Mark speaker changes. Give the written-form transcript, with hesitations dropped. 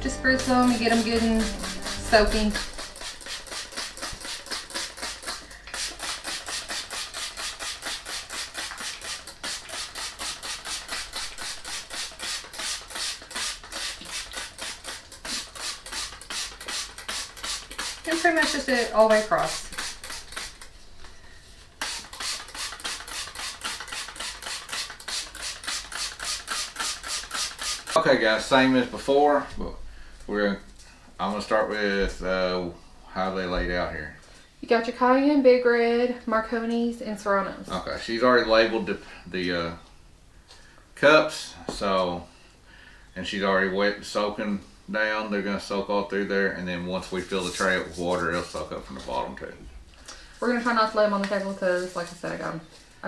Speaker 1: Just spritz them and get them good and soaking. And pretty much just it all the way across.
Speaker 2: Okay guys, same as before, but I'm gonna start with how they laid out here.
Speaker 1: You got your Cayenne, Big Red, Marconi's, and Serranos.
Speaker 2: Okay, she's already labeled the cups, so, and she's already wet soaking down. They're gonna soak all through there, and then once we fill the tray up with water, it'll soak up from the bottom too.
Speaker 1: We're gonna try not to lay them on the table because, like I said, I got them.